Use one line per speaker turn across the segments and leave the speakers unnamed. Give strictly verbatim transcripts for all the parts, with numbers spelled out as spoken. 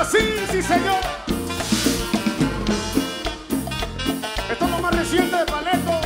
Canasí, sí señor. Esto es lo más reciente de Paleto.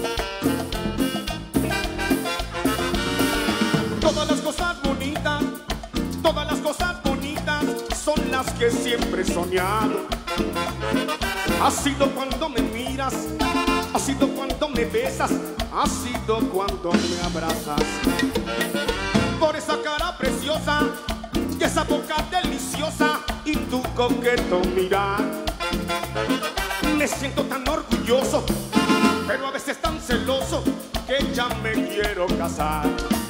Todas las cosas bonitas, todas las cosas bonitas son las que siempre he soñado. Ha sido cuando me miras, ha sido cuando me besas, ha sido cuando me abrazas. Por esa cara preciosa y esa boca deliciosa y tu coqueto mirar, me siento tan orgulloso, pero a veces tan celoso que ya me quiero casar.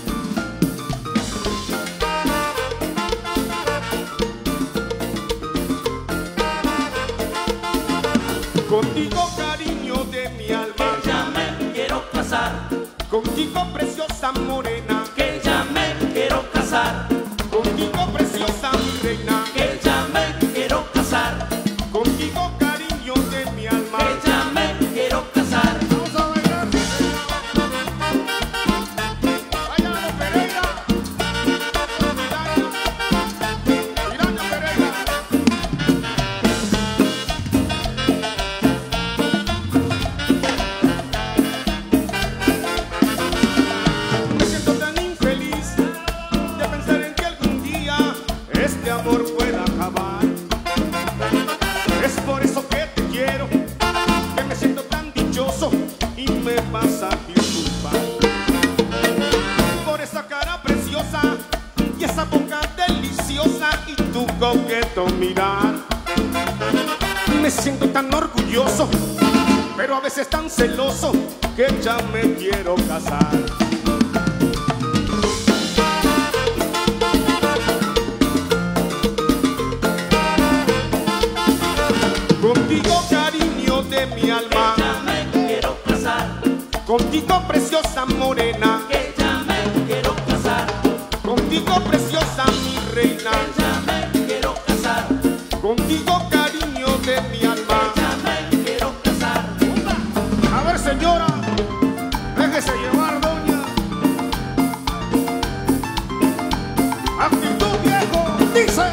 Contigo, cariño de mi alma,
que ya me quiero casar.
Contigo, preciosa morena,
que ya me quiero casar.
Contigo, preciosa mi reina,
que ya me quiero casar.
Contigo, cariño de mi alma,
que ya me quiero casar.
Vamos a bailar. Váyalo, Pereira. Miranda Pereira. Me siento tan infeliz de pensar en que algún día este amor pueda acabar. Es por eso que te quiero, que me siento tan dichoso y me vas a disculpar. Por esa cara preciosa y esa boca deliciosa y tu coqueto mirar, me siento tan orgulloso, pero a veces tan celoso que ya me quiero casar. Contigo, cariño de mi alma,
que ya me quiero casar.
Contigo, preciosa morena,
que ya me quiero casar.
Contigo, preciosa mi reina,
que ya me quiero casar.
Contigo, cariño de mi alma.
que ya me quiero casar.
A ver, señora, déjese llevar, doña. Actitud, viejo, dice.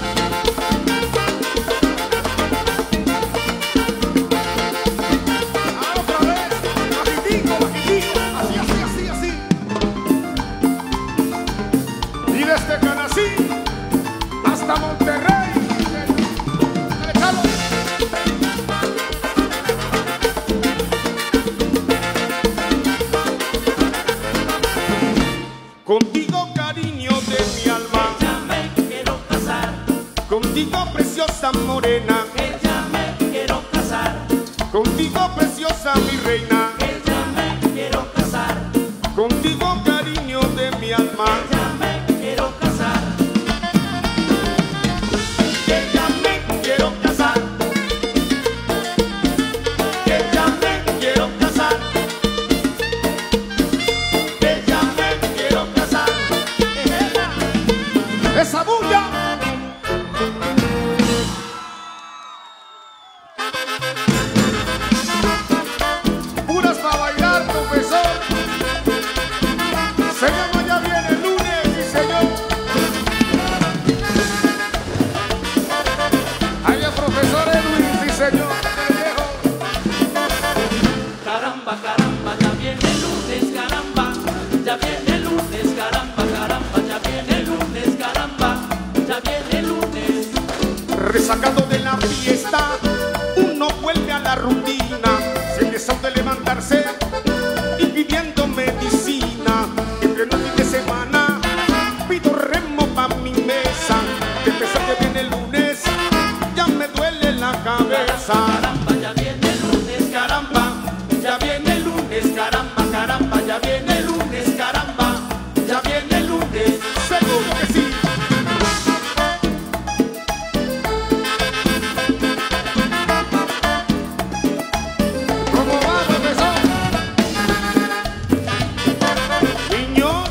Ah, otra vez, bajitico, bajitico, así, así, así, así. Y desde Canasí hasta Monterrey. Dale, Carlos. Contigo, cariño de mi alma,
que ya me quiero casar.
contigo, preciosa morena,
que ya me quiero casar.
contigo, preciosa mi reina,
que ya me quiero casar.
contigo, cariño de mi alma,
que ya me quiero casar.
que ya me quiero casar, que ya me quiero casar, que ya me quiero casar. Esa bulla. Puras para bailar, profesor. Se llama Ya Viene el Lunes, sí señor. Ahí el profesor Edwin, sí señor.
Caramba, caramba, ya viene el lunes, caramba. Ya viene el lunes, caramba, caramba. Ya viene el lunes, caramba. Ya viene el lunes.
Resacado de la fiesta, uno vuelve a la rutina, sin deseo de levantarse y pidiendo medicina. Entre los fines de semana pido remo pa' mi mesa. De pesar que viene el lunes, ya me duele la cabeza.
Caramba, ya viene el lunes, caramba. Ya viene el lunes, caramba, caramba. Ya viene el lunes, caramba. Ya viene el lunes.
Seguro que sí. ¿Cómo va, profesor? Niño,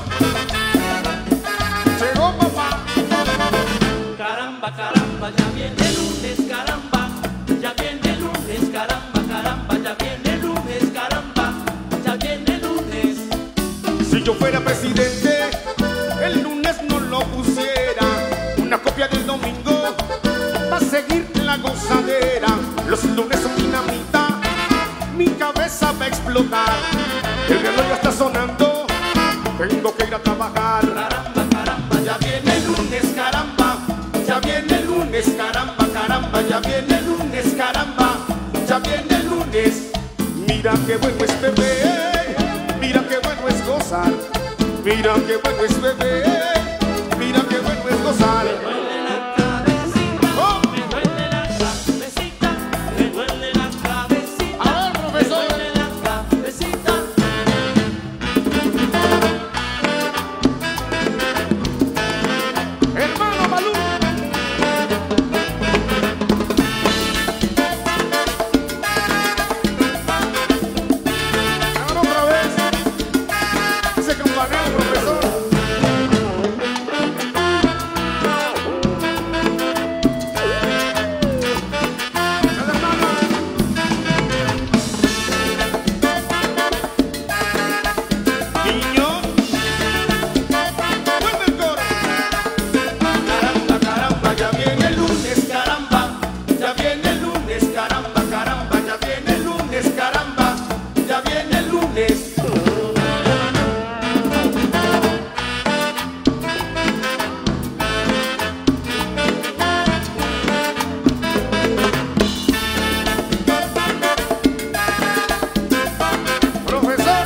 llegó papá.
Caramba, caramba, ya viene el lunes, caramba. Ya viene el lunes, caramba, caramba. Ya viene el lunes, caramba. Ya viene el lunes.
Si yo fuera presidente, el lunes no lo pusiera. Una copia del domingo explotar. El reloj ya está sonando, tengo que ir a trabajar.
Caramba, caramba, ya viene el lunes, caramba. Ya viene el lunes, caramba, caramba. Ya viene el lunes, caramba. Ya viene el lunes.
Mira qué bueno es beber, mira qué bueno es gozar. Mira qué bueno es beber, mira qué bueno es gozar.
Me duele la cabecita,
Oh.
me duele la cabecita, me duele la cabecita.
A ver, profesor.
Me duele la cabecita.
Hermano Malú. Ahora otra vez. Ese campaneo, profesor. Cada hermano. Niño. Vuelve el coro.
Caramba, caramba, ya viene el lunes, caramba. Ya viene el lunes, caramba, caramba. Ya viene el lunes, caramba. Ya viene el lunes.
Profesor.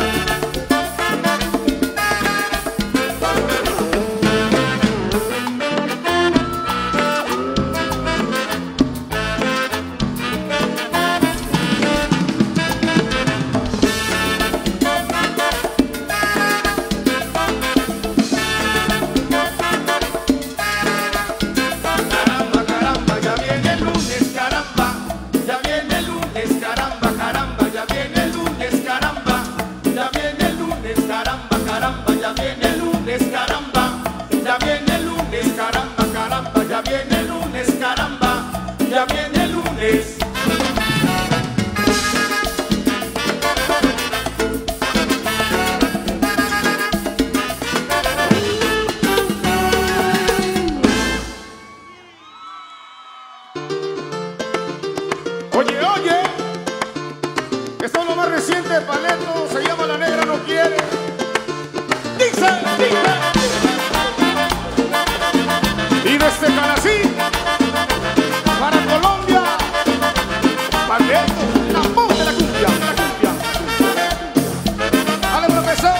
Caramba, caramba, ya viene el lunes, caramba. Ya viene el lunes, caramba, caramba. Ya viene el lunes, caramba. Ya viene el lunes, caramba, caramba. Ya viene el lunes, caramba. Ya viene el lunes, caramba, caramba. Ya viene el lunes, caramba. Ya viene el lunes.
Oye, oye, esto es lo más reciente de Paleto, se llama La Negra No Quiere. Dice, dice. Y desde Calací, para Colombia, Paleto, la voz de la cumbia, de la cumbia. Dale, profesor.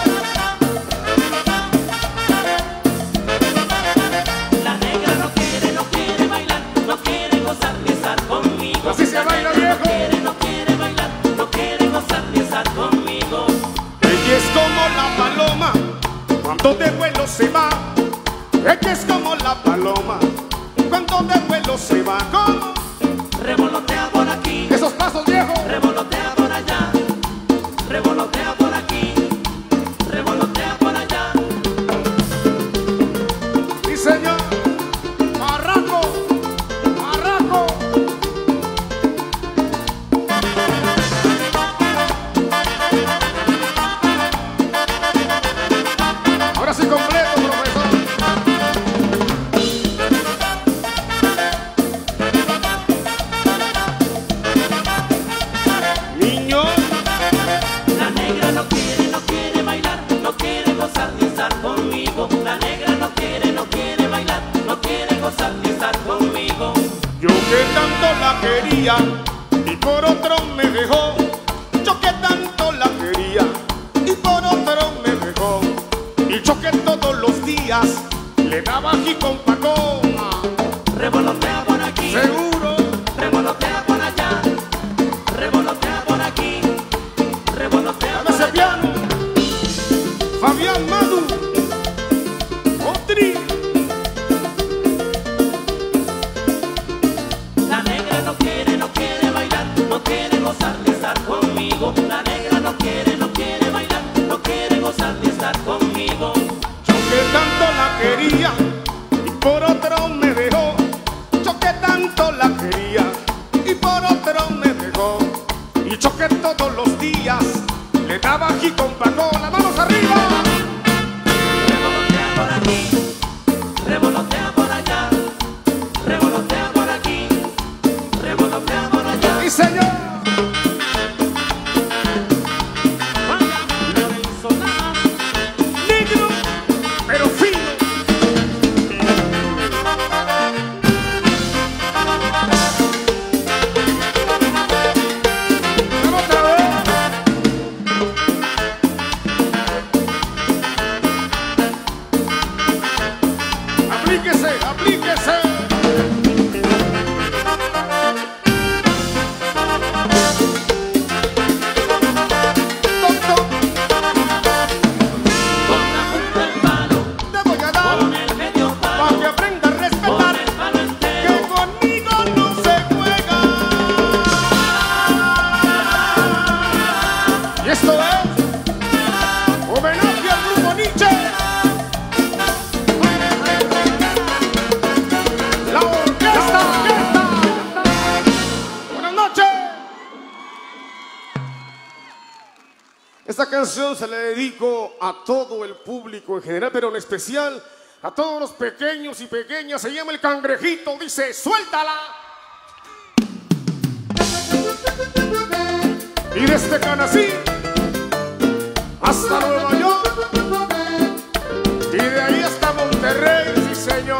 La negra no quiere, no quiere bailar, no quiere gozar ni estar conmigo.
Así se
La
baila,
negra
viejo.
No quiere, no quiere bailar, no quiere gozar ni estar conmigo.
Ella es como la paloma, cuando de vuelo se va. Ella es como la paloma, cuando de vuelo se va. ¿Cómo?
Revolotea por aquí,
Esos pasos viejos.
revolotea por allá, revolotea por aquí, revolotea por allá.
Sí, señor. Marraco, marraco. Ahora sí completo, profesor. Niño.
La negra no quiere, no quiere bailar, no quiere gozar ni estar conmigo. La negra no quiere, no quiere bailar, no quiere gozar ni estar conmigo.
Yo que tanto la quería y por otro me dejó. Yo que tanto la quería y por otro me dejó. Y yo que todos los días le daba aquí con pacoma.
Revolotea por aquí,
Seguro.
revolotea por allá, revolotea por aquí, revolotea
Dame
por
ese
allá.
piano. Fabián Madu. Otri.
La negra no quiere, no quiere bailar, no quiere gozar ni estar conmigo. La negra no quiere, no quiere bailar, no quiere gozar ni estar conmigo.
Yo que tanto la quería y por otro me dejó. Yo que tanto la quería y por otro me dejó. Y yo que todos los días le daba aquí con pacón. Las manos arriba.
Revolotea por aquí, revolotea por allá, revolotea por aquí, revolotea por allá.
Y señor. Esto es homenaje al grupo Nietzsche. La orquesta. Buenas noches. Esta canción se la dedico a todo el público en general, pero en especial a todos los pequeños y pequeñas. Se llama El Cangrejito, dice, suéltala. Y desde Canací hasta Nueva York, y de ahí hasta Monterrey, sí señor.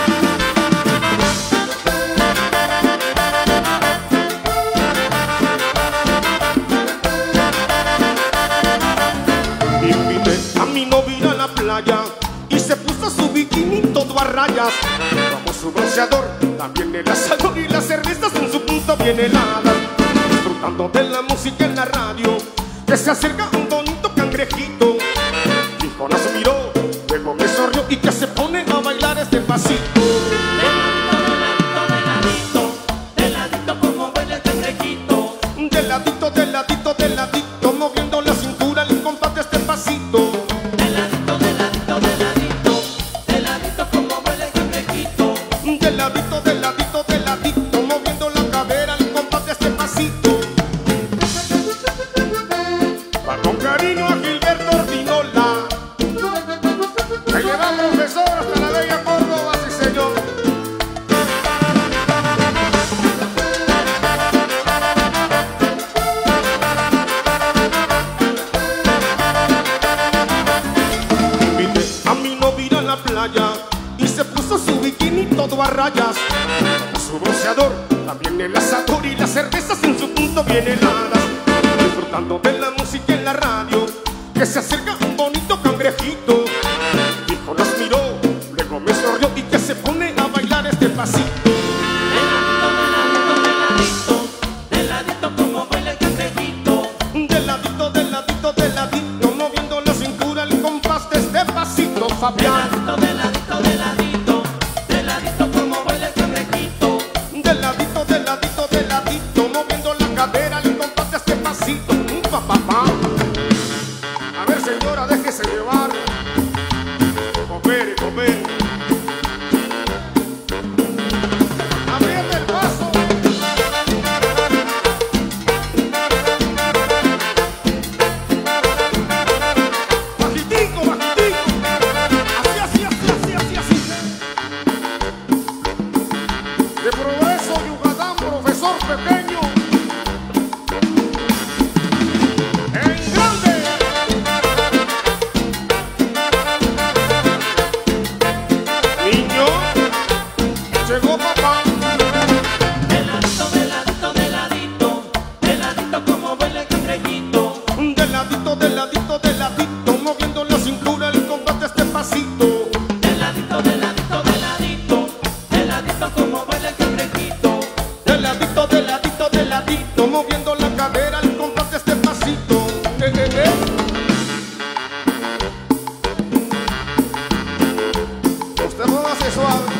Invité a mi novia a la playa y se puso su bikini todo a rayas. Como su bronceador, también el asador y las cervezas en su punto bien heladas. Disfrutando de la música en la radio, que se acerca un bonito cangrejito. Dijo, nos miró, luego me sonrió y que se pone a bailar este pasito.
De ladito, de ladito, de ladito, como baila el cangrejito.
De ladito, de ladito, de ladito, moviendo la cintura al compás de este pasito.
De ladito, de ladito, de ladito, de ladito, como baila el cangrejito.
De ladito, de ladito, de ladito, moviendo la cadera al compás de este pasito. Va con cariño a Gilberto Ordinola, que lleva profesor hasta la bella Córdoba, sí señor. Invité a mi novia a la playa y se puso su bikini todo a rayas. Con su bronceador, también el asador y las cervezas en su punto bien heladas. Disfrutando de la música en la radio, que se acerca un bonito cangrejito. Dijo, nos miró, luego me sonrió y que se pone a bailar este pasito.
De ladito, de ladito, de ladito, como baila el cangrejito.
De ladito, de ladito, de ladito, moviendo la cintura al compás de este pasito,
De
Fabián.
ladito, de ladito, de ladito, de ladito, como baila el cangrejito.
De ladito, de ladito, de ladito, moviendo la cadera al compás de este pasito. Un pa, pa, pa. A ver, señora, déjese llevar. Comer y comer. Abriendo el paso. Bajitico, bajitico. Así, así, así, así, así, así. De Progreso, Yucatán, profesor pequeño. En grande. Niño, llegó papá.
De ladito, de ladito, de ladito, de ladito, como baila el cangrejito.
De ladito, de ladito, de ladito, moviendo la cintura al compás de este pasito.
De ladito, de ladito, de ladito, de ladito, como baila el cangrejito.
De ladito, de ladito, de ladito, moviendo la cadera al compás de este pasito. Eh, eh, eh. Usted no hace suave.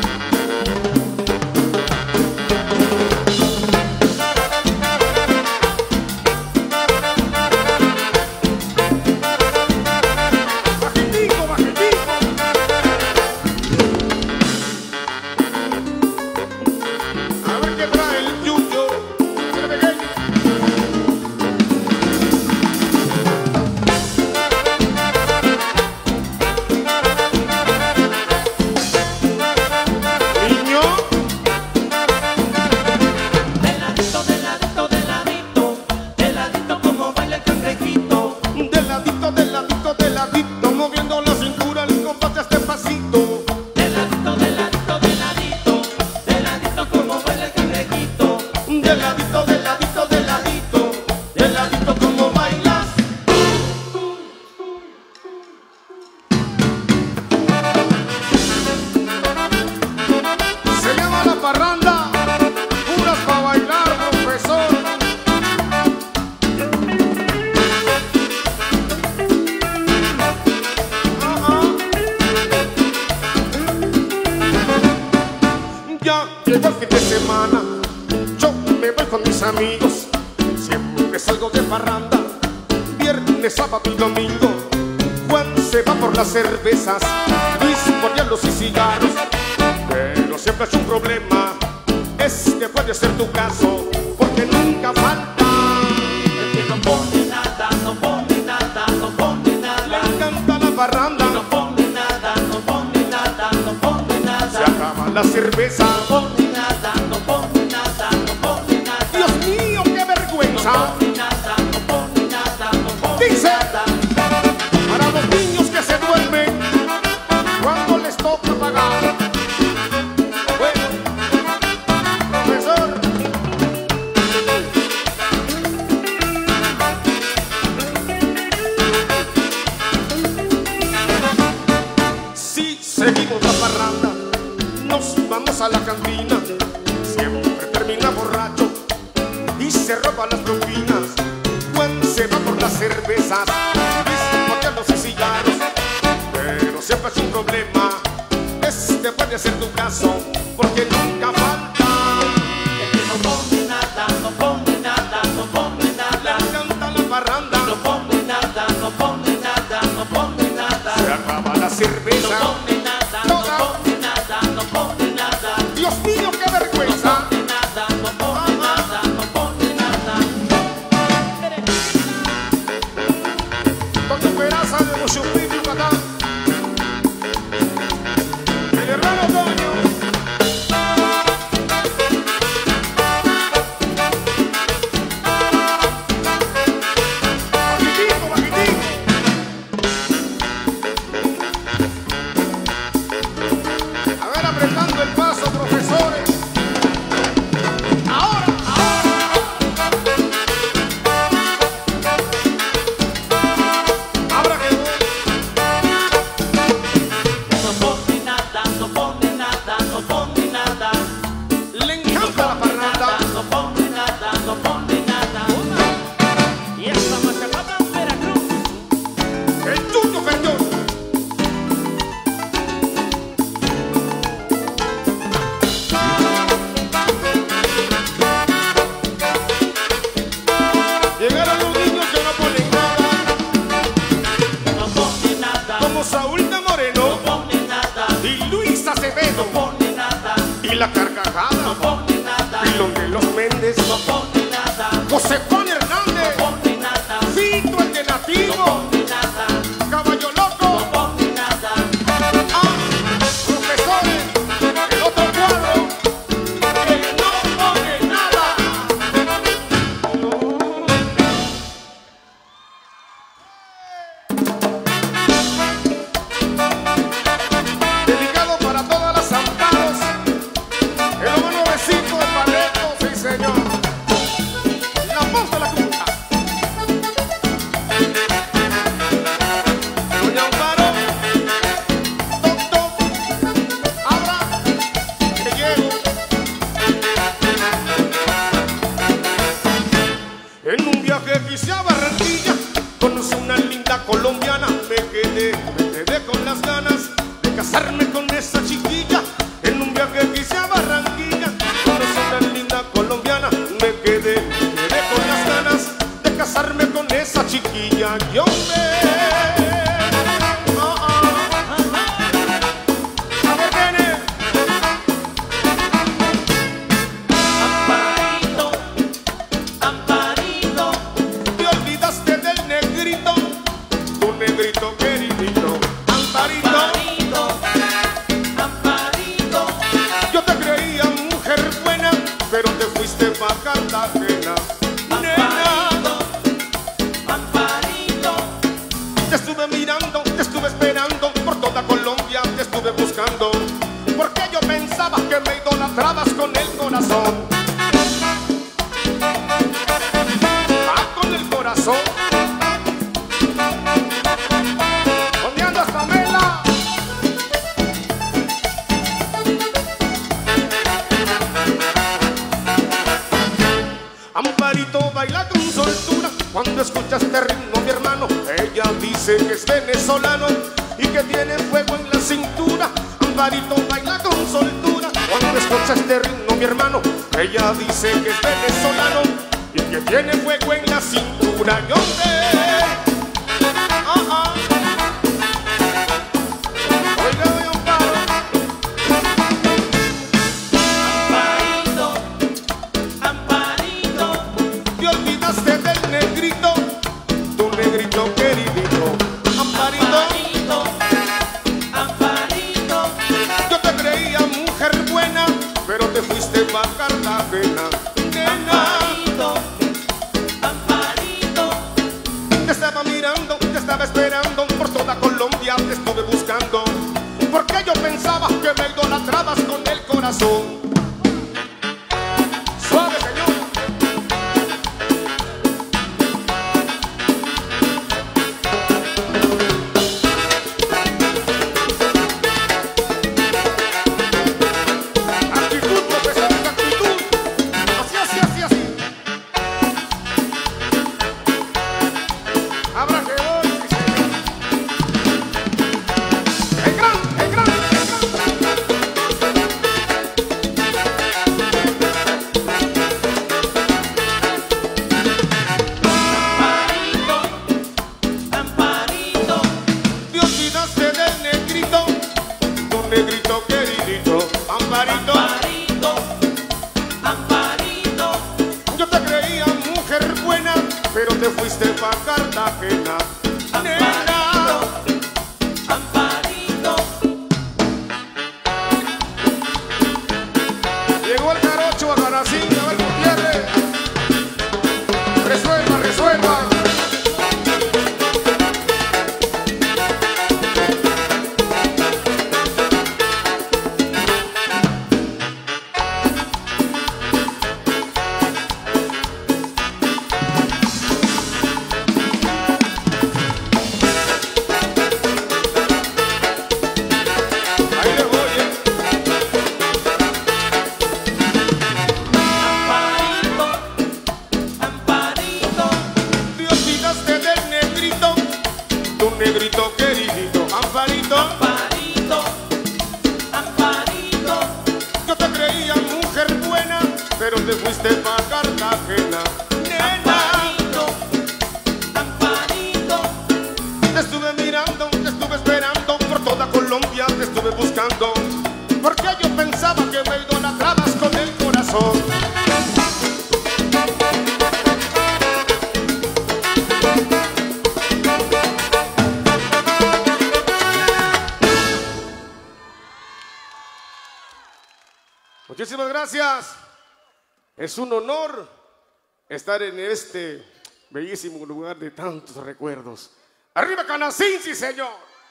Bajitico, bajitico. A ver qué trae el yuyo. Mira, pequeño. Niño,
De ladito, de ladito, de ladito, de ladito, como baila el cangrejito.
de ladito, de ladito, de ladito, moviendo la cintura al compás de este pasito.
De ladito, de ladito, de ladito, de ladito, como baila el cangrejito.
De ladito, de ladito, de ladito, de ladito como bailas. Se llama la parranda, puras pa' bailar, profesor. Ajá. Ya llegó el fin de semana, yo me voy con mis amigos. Siempre salgo de parranda, viernes viernes, sábado y domingo. Juan se va por las cervezas, Luis por hielos y cigarros. Pero siempre es un problema, este puede ser tu caso, porque nunca falta
el que no pone nada, no pone nada, no pone nada.
Le encanta la parranda,
no pone nada, no pone nada, no pone nada.
Se acaba la cerveza,
no pone nada, no pone nada, no pone nada.
Dios mío, qué vergüenza.
No pone nada, no pone nada, no pone
Dice,
nada.
para los niños que se duermen cuando les toca pagar. Bueno, profesor, si seguimos la parranda, nos vamos a la cantina. Siempre termina borracho y se roba las propinas. Juan se va por las cervezas, Luis por los cigarros. Pero siempre es un problema, este puede ser tu caso, porque nunca falta
El que no pone nada, no pone nada, no pone
le
nada.
encanta la parranda.
No pone nada, no pone nada, no pone nada.
Se acaba la
No
cerveza,
pone nada, no pone nada, no pone nada.
Dios mío, qué vergüenza.
No pone nada, no pone nada, no pone nada.
Toño Peraza de Mochupí, Yucatán. El hermano Toño. Bajitico, bajitico. A ver, apretando el paso, profesores. Ahora, ahora que voy.
No pone nada, no pone nada, no pone nada.
Le encanta la parranda.
No pone nada, no pone nada. Y esta Machacata, Veracruz.
El Tuto Perdió. Llegaron los niños que no ponen nada,
No pone nada,
como Saúl de
no
Moreno
pone nada,
y Luis Acevedo,
no pone nada,
y la
no
carcajada,
pone nada,
Pilón de los Méndez,
no pone nada,
José Juan Hernández,
no pone nada,
Fito el de
no
Nativo,
pone nada,
Caballo
no
Loco,
pone nada.
ah, profesores, el otro cuadro, que no pone nada. Dedicado para todas las amparos, el hermano vecino de Paleto, sí señor, la voz de la cuca. Doña Amparo, toc toc, abra, que llego. En un viaje que hice a Barranquilla, conocí una linda colombiana, me quedé, me quedé con las ganas de casarme con esa chiquilla. En un viaje que hice a Barranquilla, conocí una linda colombiana, me quedé, me quedé con las ganas de casarme con esa chiquilla. Yo me... Ah, ah. A ver, nene.
Amparito, Amparito,
Te olvidaste del negrito, tu negrito queridito, Amparito.
Amparito, Amparito,
Yo te creía mujer buena, pero te fuiste pa' Cartagena. Nena,
Amparito,
te estuve mirando, te estuve esperando, por toda Colombia te estuve buscando, porque yo pensaba que me idolatrabas con el corazón. Ah, con el corazón. ¿Dónde andas, Pamela? Amparito baila con soltura cuando escuchas este ritmo, mi hermano. Ella dice que es venezolano y que tiene fuego en la cintura. Amparito baila con soltura cuando escuchas este ritmo, mi hermano. Ella dice que es venezolano y que tiene fuego en la cintura. Yo sé esperando, por toda Colombia te estuve buscando, porque yo pensaba que me idolatrabas con el corazón. Suave, señor. Actitud, profesor, actitud. Así, así, así, así. Abra que voy, sí, señor. El gran, el gran, el
Amparito, Amparito,
te olvidaste del negrito, tu negrito queridito, Amparito.
Amparito, Amparito,
Yo te creía mujer buena, pero te fuiste pa' Cartagena. Nena,
Amparito,
llegó el jarocho a Canacín, a ver Gutiérrez. Resuelva, resuelva. Ahí le voy, eh.
Amparito, Amparito,
Te olvidaste del negrito, tu negrito queridito, Amparito.
Amparito, Amparito,
Yo te creía mujer buena, pero te fuiste pa' Cartagena. Nena,
Amparito, Amparito,
te estuve mirando, te estuve esperando, por toda Colombia te estuve buscando, porque yo pensaba que me idolatrabas con el corazón. Muchísimas gracias. Es un honor estar en este bellísimo lugar de tantos recuerdos. ¡Arriba Canacín, sí señor!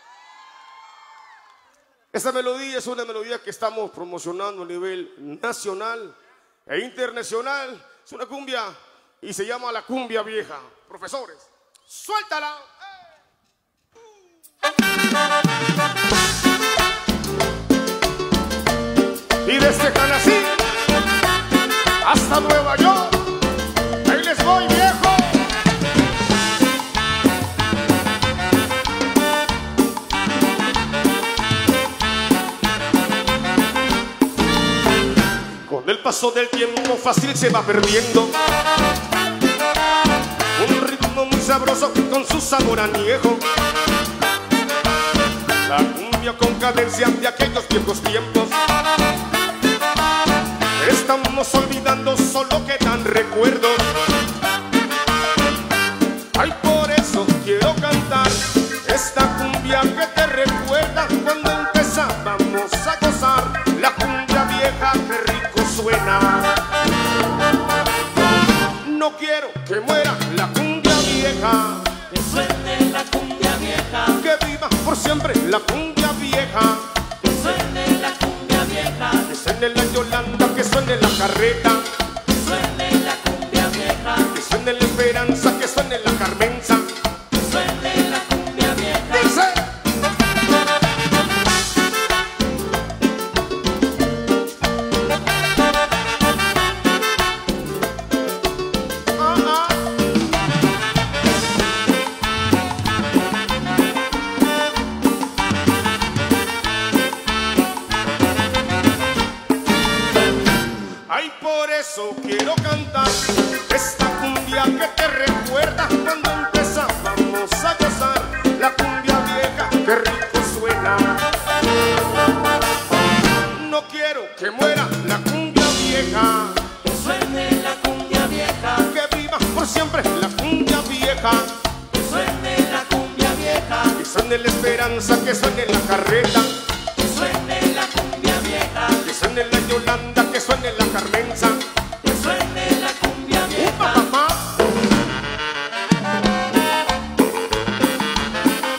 Esta melodía es una melodía que estamos promocionando a nivel nacional e internacional. Es una cumbia y se llama la cumbia vieja. Profesores, ¡suéltala! Y desde Canacín hasta Nueva York, ahí les voy, viejo. Con el paso del tiempo fácil se va perdiendo un ritmo muy sabroso con su sabor añejo. La cumbia con cadencia de aquellos viejos tiempos. Estamos olvidando, solo quedan recuerdos. Ay, por eso quiero cantar esta cumbia que te recuerda cuando empezábamos a gozar. La cumbia vieja, que rico suena. No quiero que muera la cumbia vieja,
que suene la cumbia vieja,
que viva por siempre la cumbia vieja.
que suene la cumbia vieja,
Que suene la Yolanda, que suene la carreta,
que suene la cumbia vieja,
que suene la Esperanza, que suene la Carmenza.
que suene la cumbia vieja.
Dice. Ah, ah. Ay, por eso quiero cantar esta cumbia que te recuerda cuando empezábamos a gozar. La cumbia vieja, que rico suena. No quiero que muera la cumbia vieja,
Que suene la cumbia vieja,
que viva por siempre la cumbia vieja.
que suene la cumbia vieja,
Que suene la Esperanza, que suene la carreta,
que suene la cumbia vieja,
que suene la Yolanda, que suene la Carmenza.
que suene la cumbia
¡Upa,
vieja.
papá!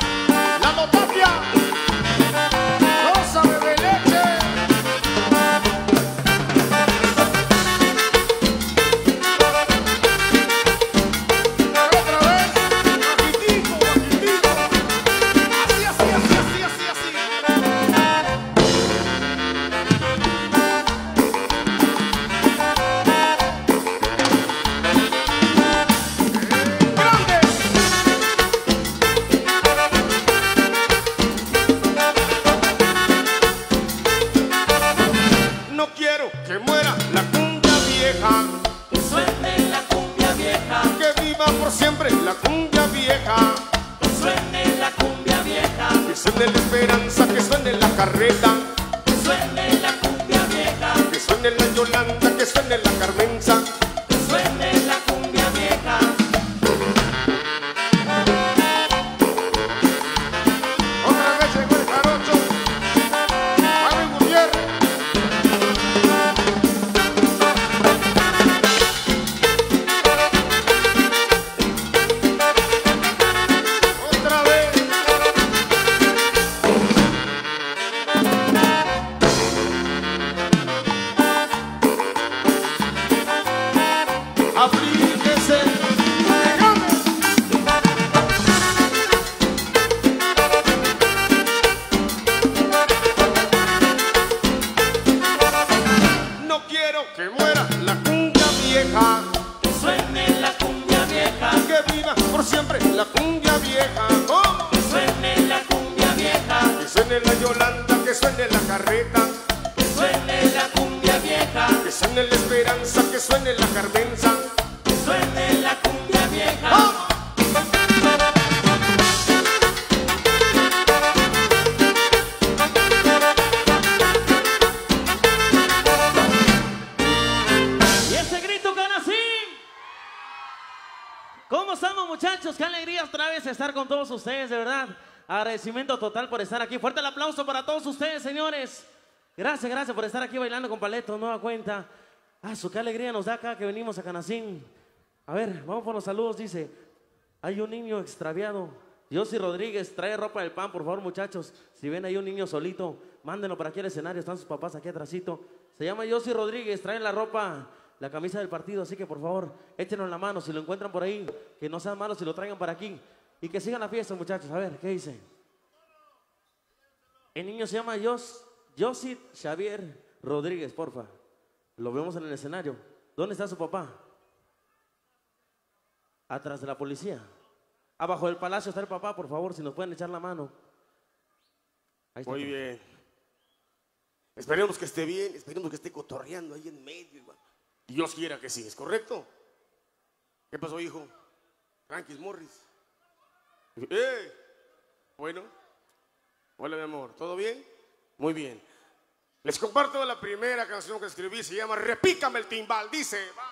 la cumbia vieja. ¿Cómo?
Que suene la cumbia vieja.
Que suene la Yolanda, que suene la carreta.
Que suene la cumbia vieja.
Que suene la Esperanza, que suene la Carmenza.
Que suene la cumbia vieja.
¡Vamos!
Y ese grito Canacín. ¿Cómo estamos, muchachos? Qué alegría otra vez estar con todos ustedes, de verdad. Agradecimiento total por estar aquí. Fuerte el aplauso para todos ustedes, señores. Gracias, gracias por estar aquí bailando con Paleto, nueva cuenta. Ah, su qué alegría nos da acá que venimos a Canacín. A ver, vamos por los saludos. Dice, hay un niño extraviado. Yossi Rodríguez, trae ropa del pan, por favor, muchachos. Si ven ahí un niño solito, mándenlo para aquí al escenario. Están sus papás aquí atrásito. Se llama Yossi Rodríguez, traen la ropa, la camisa del partido. Así que, por favor, échenos la mano. Si lo encuentran por ahí, que no sean malos, si lo traigan para aquí. Y que sigan la fiesta, muchachos. A ver, ¿qué dice? El niño se llama Yos, Yossi Xavier Rodríguez, porfa. Lo vemos en el escenario. ¿Dónde está su papá? Atrás de la policía. Abajo del palacio está el papá, por favor, si nos pueden echar la mano. Ahí está.
Muy bien. Esperemos que esté bien, esperemos que esté cotorreando ahí en medio. Igual. Dios quiera que sí, ¿es correcto? ¿Qué pasó, hijo? Francis Morris. ¡Eh! Bueno. Hola, mi amor. ¿Todo bien? Muy bien. Les comparto la primera canción que escribí. Se llama Repícame el timbal. Dice... Va.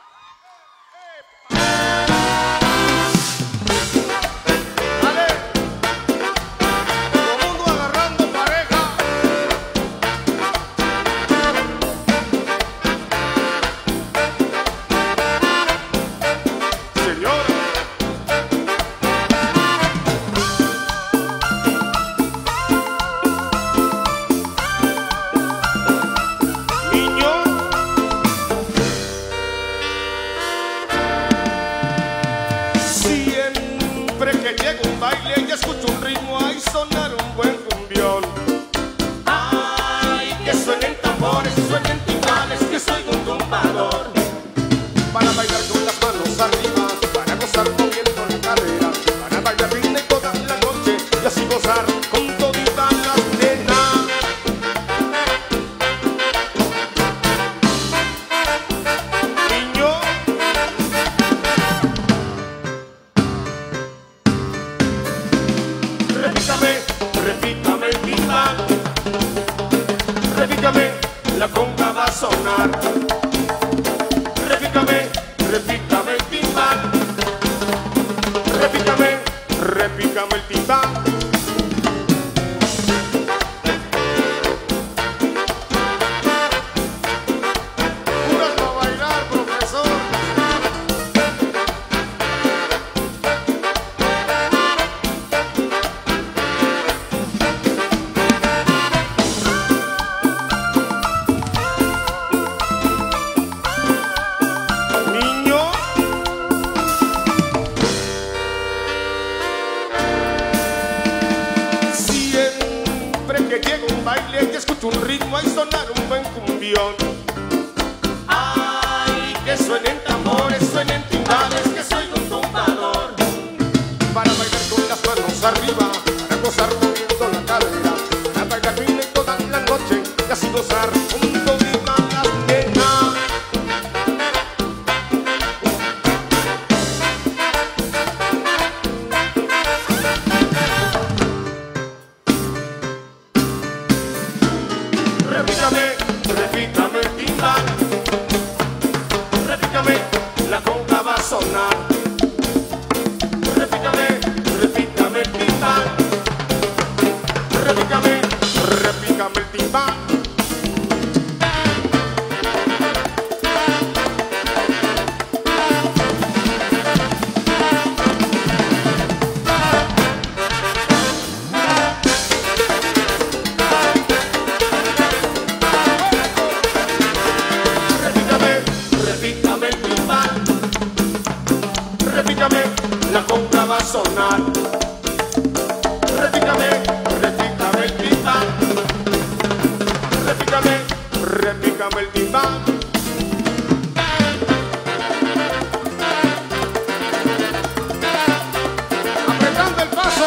aplauso.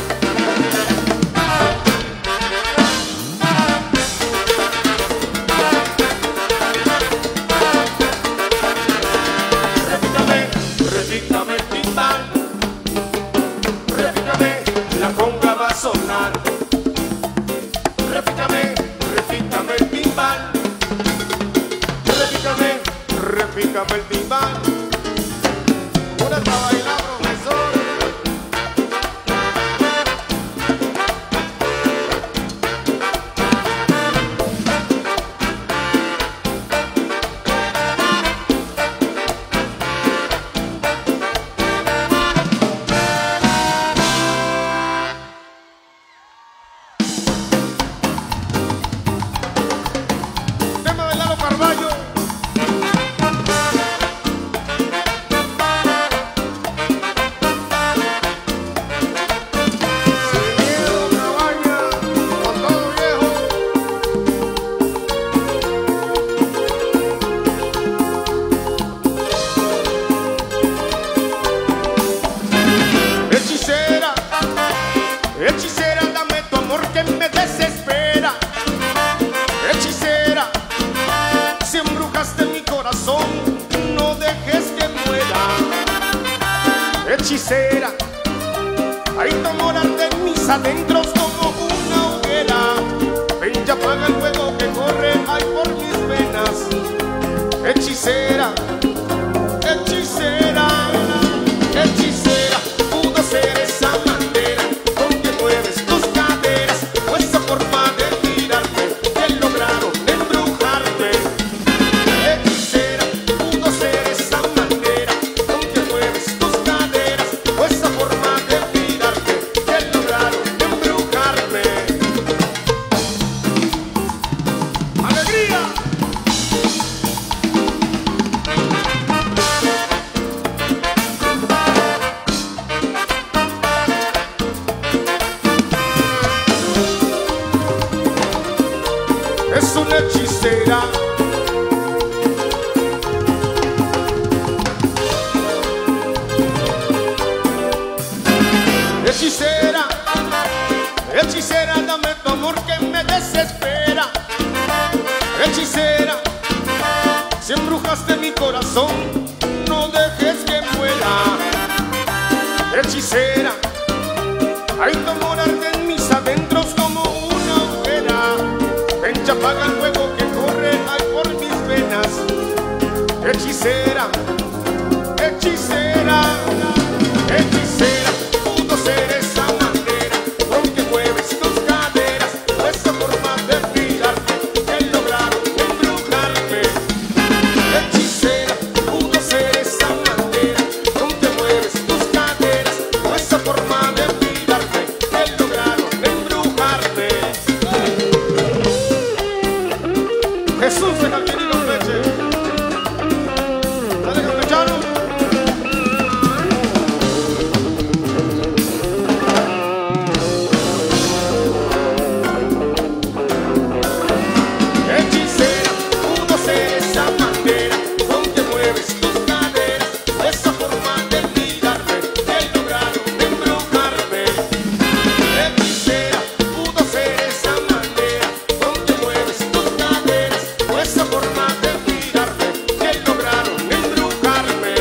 Repícame, repícame el timbal. Repícame, la conga va a sonar. Repícame, repícame el timbal. Repícame,
Repícame el timbal. Una para bailar, profesor. Tema de Lalo Carballo. Sin miedo, cabaña, con todo viejo. Hechicera, hechicera, dame tu amor que me desespera. Hechicera, si embrujaste mi corazón, no dejes que muera. Hechicera, hay tu amor arde en mis adentros como una hoguera. Ven, ya apaga el fuego que corre ay por mis venas. Hechicera, hechicera, hechicera, pudo ser esa manera con que mueves tus caderas o esa forma de mirarme que lograron embrujarme. Hechicera, pudo ser esa manera con que mueves tus caderas o esa forma de mirarme que lograron embrujarme. ¡Alegría! Es una hechicera. Hechicera, hechicera, dame tu amor que me desespera. Hechicera, si embrujaste mi corazón, no dejes que muera. Hechicera, hay tu amor arde en mis adentros como una hoguera. Ven, ya apaga el fuego que corre ay por mis venas. Hechicera, hechicera, hechicera, pudo ser esa manera con que mueves tus caderas o esa forma de mirarte que lograron embrujarme. Hechicera, pudo ser esa manera con que mueves tus caderas o esa forma de mirarte que lograron embrujarme. Jesús de Calvino y los Leches. Dale, campechano. Hechicera, pudo ser esa manera con que mueves tus caderas o esa forma de mirarme que lograron embrujarme. Hechicera, pudo ser esa manera con que mueves tus caderas o esa forma de mirarme que lograron embrujarme.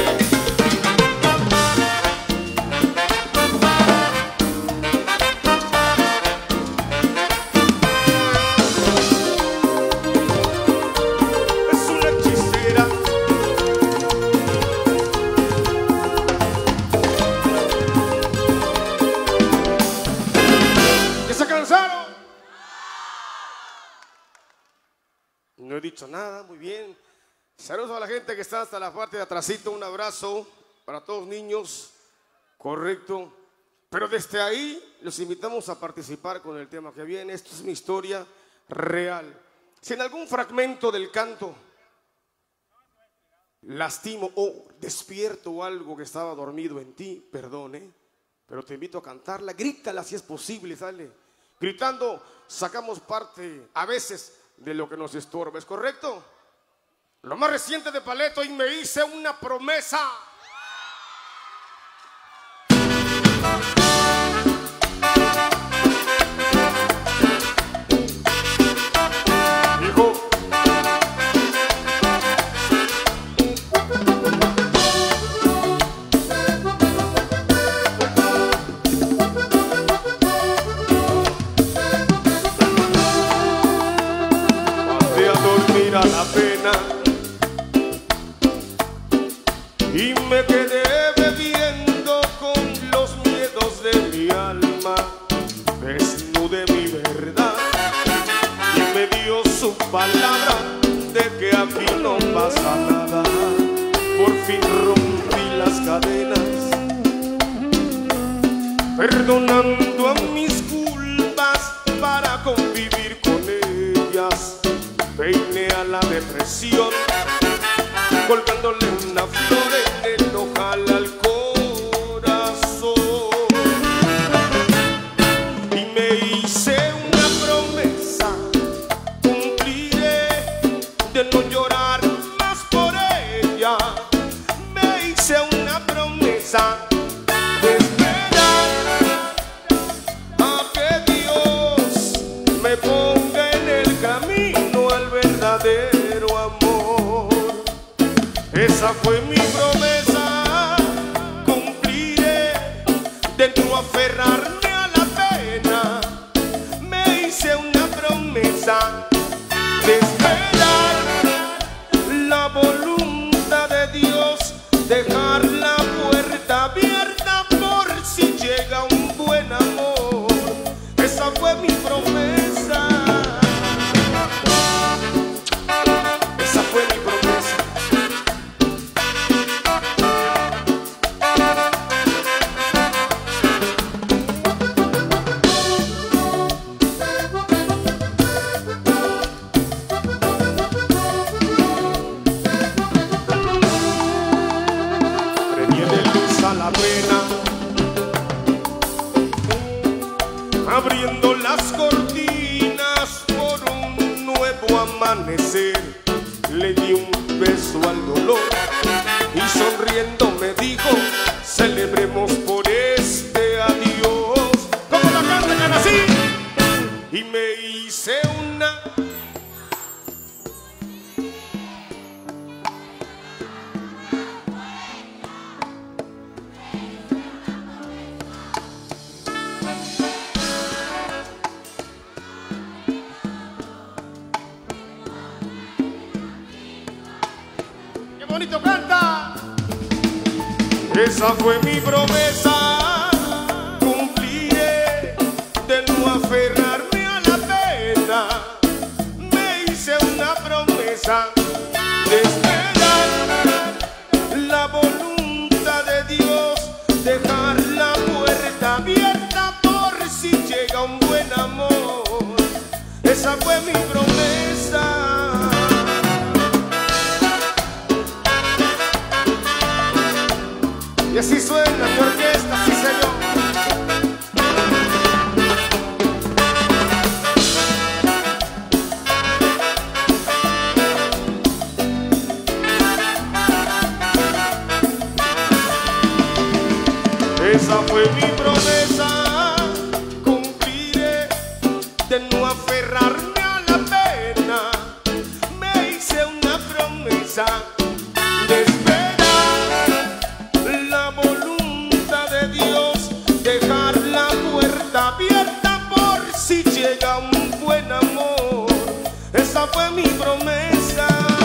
Es una hechicera. ¿Ya se cansaron? No he dicho nada, muy bien. Saludos a la gente que está hasta la parte de atrásito. Un abrazo para todos niños. Correcto. Pero desde ahí los invitamos a participar con el tema que viene. Esto es mi historia real. Si en algún fragmento del canto lastimo o despierto algo que estaba dormido en ti, perdone, pero te invito a cantarla. Grítala si es posible, sale. Gritando sacamos parte a veces de lo que nos estorba, ¿es correcto? Lo más reciente de Paleto, y me hice una promesa. pena y me quedé bebiendo con los miedos de mi alma. Desnudé mi verdad y me dio su palabra de que aquí no pasa nada. Por fin rompí las cadenas, perdonando a mis culpas para convivir con ellas. Peiné a la depresión, colgándole una flor en el ojal al corazón. Y me hice una promesa, cumpliré, de no llorar más por ella. Me hice una promesa de esperar a que Dios me ponga en el camino al verdadero amor. Esa fue mi promesa, cumpliré, de no aferrarme a la pena. Me hice una promesa de esperar la voluntad de Dios, dejar la puerta abierta por si llega un buen amor. Esa fue mi promesa. Esa fue mi promesa. Preniele luz a la pena, abriendo las cortinas por un nuevo amanecer. Le di un beso al dolor y sonriendo me dijo: celebremos por este adiós. Como la cantan así. Y me hice una bonito canta. Esa fue mi promesa, cumpliré, de no aferrarme a la pena. Me hice una promesa de esperar la voluntad de Dios, dejar la puerta abierta por si llega un buen amor. Esa fue mi promesa. Y así suena mi orquesta, sí señor. Esa fue mi promesa, cumpliré, de no aferrarme a la pena. Me hice una promesa de esperar la voluntad de Dios, dejar la puerta abierta por si llega un buen amor. Esa fue mi promesa.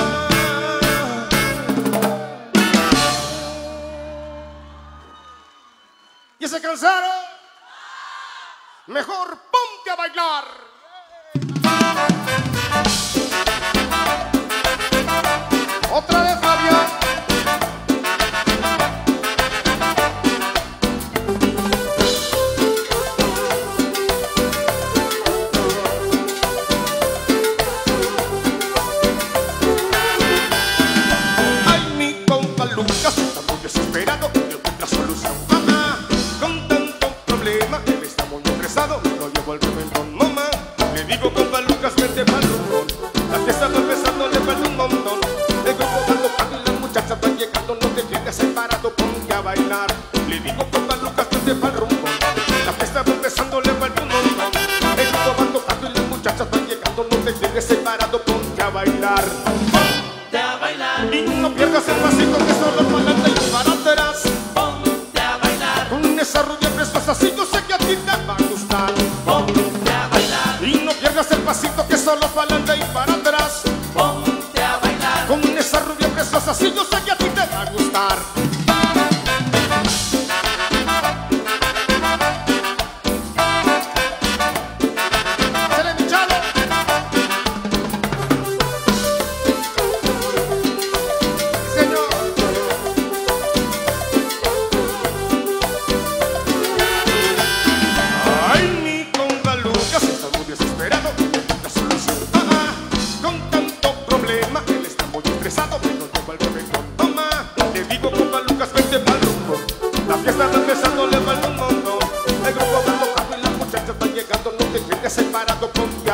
¿Y se cansaron? Mejor ponte a bailar. Otra vez, Fabián. Lucas está muy desesperado, no encuentra solución. Mamá, con tanto problema, él está muy estresado. Lo llevo al reventón, mamá. Le digo, compa Lucas, vete pa'l rumón. La fiesta está empezando, le falta un montón. El grupo está tocando y las muchachas van llegando. No te quedes separado, ponte a bailar. Le digo, compa Lucas, vete pa'l rumón. La fiesta está empezando, le falta un montón. El grupo va tocando y las muchachas van llegando. No te quedes separado, ponte a bailar.
Ponte a bailar.
Y no pierdas el pasito que solo para adelante y para atrás.
Ponte a bailar.
Con esa rubia preciosa, así yo sé que a ti te va a gustar.
Ponte a bailar.
Y no pierdas el pasito que solo para adelante y para atrás.
Ponte a bailar.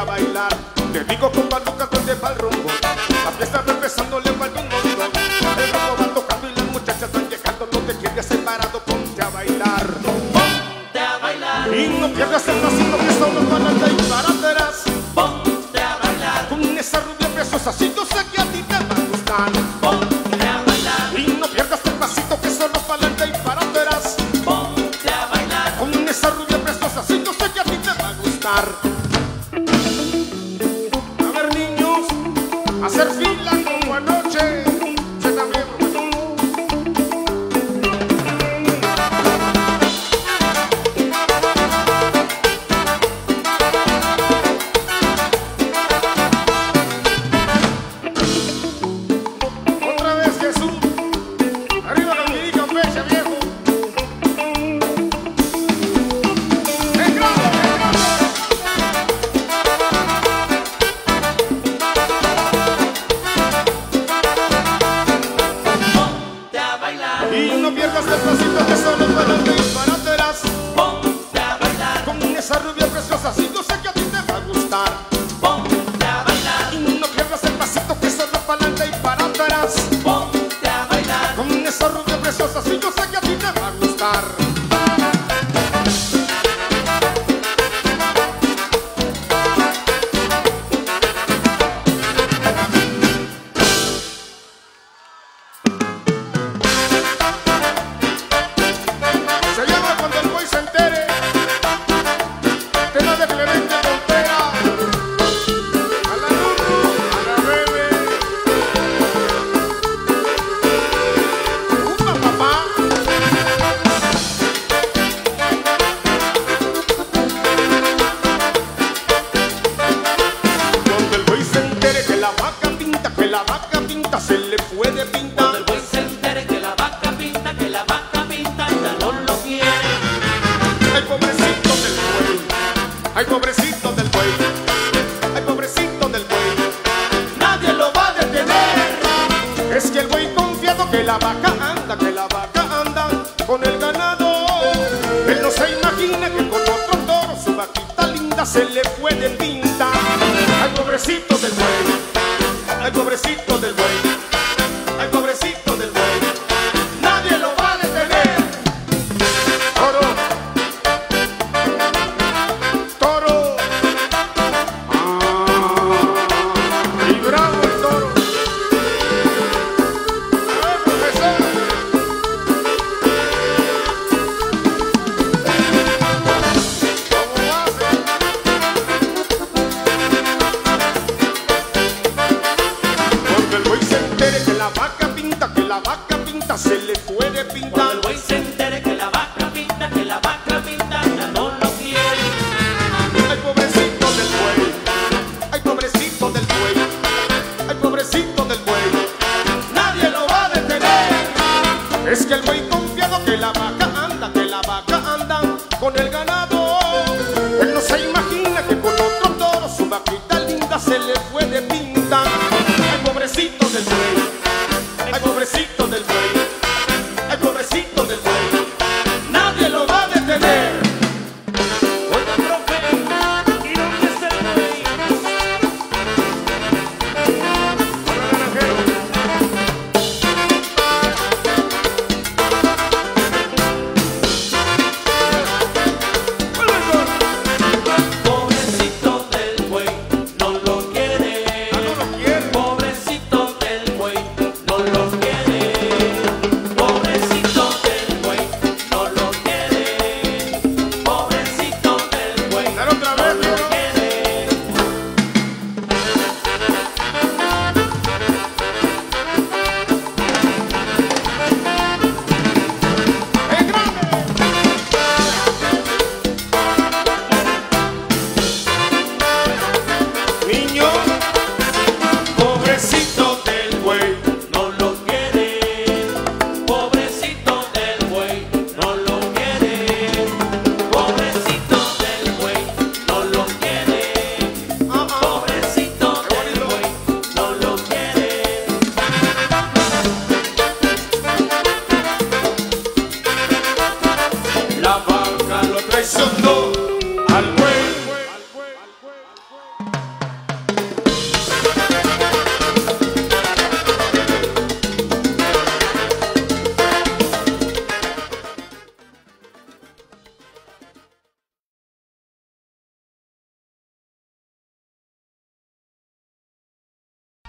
a bailar. Te digo con Lucas donde va el rumbo. La fiesta va empezando, le falta un montón. El ritmo va tocando y las muchachas van llegando. No te quedes separado, ponte a bailar.
Ponte a bailar.
Y no pierdas el pasito que son los balanza y para atrás.
Ponte a bailar.
Con esa rubia preciosa, si yo sé que a ti te va a gustar.
Ponte a bailar.
Y no pierdas el pasito que son los balanza y para atrás.
Ponte a bailar.
Con esa rubia preciosa, si yo sé que a ti te va a gustar. A ver, niños, hacer fila como anoche. Se también, otra vez Jesús. Arriba la América, fecha, viejo. ¡Es grande, es grande!
Ponte a bailar.
Y no pierdas el pasito que solo para adelante y para atrás.
Ponte a bailar.
Con esa rubia preciosa, si yo sé que a ti te va a gustar.
Ponte a bailar.
Y no pierdas el pasito que solo para adelante y para atrás.
Ponte a bailar.
Con esa rubia preciosa, si yo sé que a ti te va a gustar. Se llama Cuando el Boy se entere. Tema de Clemente Montera. A la Lulu, a la Bebe. ¡Upa, papá! Cuando el Boy se entere que la vaca pinta, que la vaca pinta, se le puede pintar.
Cuando el buey se entere que la vaca pinta, que la vaca pinta, ya no lo quiere.
Ay, pobrecito del buey. Ay, pobrecito del buey. Ay, pobrecito del buey.
Nadie lo va a detener.
Es que el buey confiado que la vaca anda, que la vaca anda con el ganado. Él no se imagina que con otro toro su vaquita linda se le puede pintar. Ay, pobrecito del buey. Ay, pobrecito del buey. Ay, pobrecito del buey. Nadie lo va a detener. Toro. Toro. Ah, y bravo el toro. A ver, profesor. ¿Cómo hace? Cuando el buey se entere que la vaca pinta, que la vaca pinta, se le puede
Cuando
pintar.
el buey se entere que la vaca pinta, que la vaca pinta, ya no lo quiere.
Ay, pobrecito del buey. Ay, pobrecito del buey. Ay, pobrecito del buey. Nadie lo va a detener. Es que el buey confiado que la vaca anda, que la vaca anda con el ganado. Él no se imagina que con otro toro su vaquita linda se le puede pintar. Ay, pobrecito del buey. Ay, pobrecito del buey. Ay, pobrecito del buey. Nadie lo va a detener.
Oiga, profe, ¿y dónde está el buey?
Hola, naranjero.
Pobrecito del buey, no lo quiere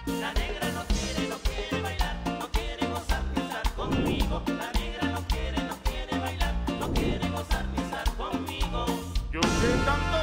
La negra no quiere, no quiere bailar, no quiere gozar ni estar conmigo. La negra no quiere, no quiere bailar, no quiere gozar ni estar conmigo.
Yo que tanto